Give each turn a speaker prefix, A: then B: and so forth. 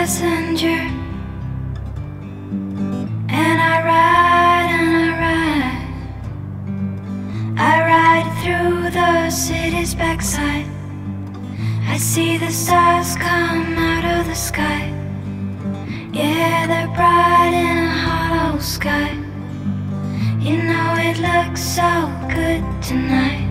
A: passenger, and I ride and I ride through the city's backside. I see the stars come out of the sky. Yeah, they're bright in a hollow sky. You know it looks so good tonight.